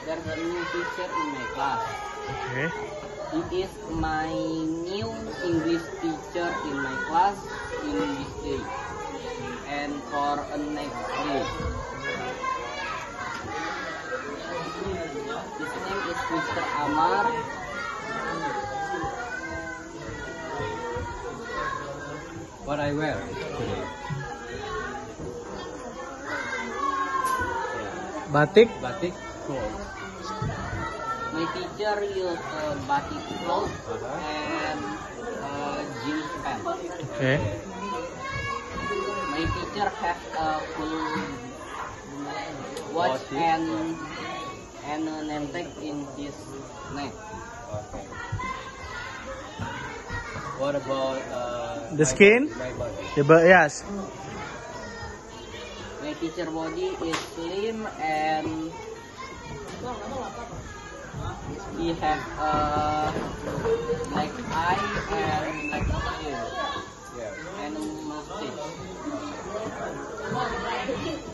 There's a new teacher in my class. Okay. He is my new English teacher in my class in this day and for a next day. His name is Mr. Amar. What I wear today? Batik. Batik clothes. My teacher use batik clothes and jeans pants. Okay. My teacher has a full watch and a name tag in his neck. Okay. What about The skin? my body? Yes. My teacher body is slim and he has black eye and black hair and a mustache.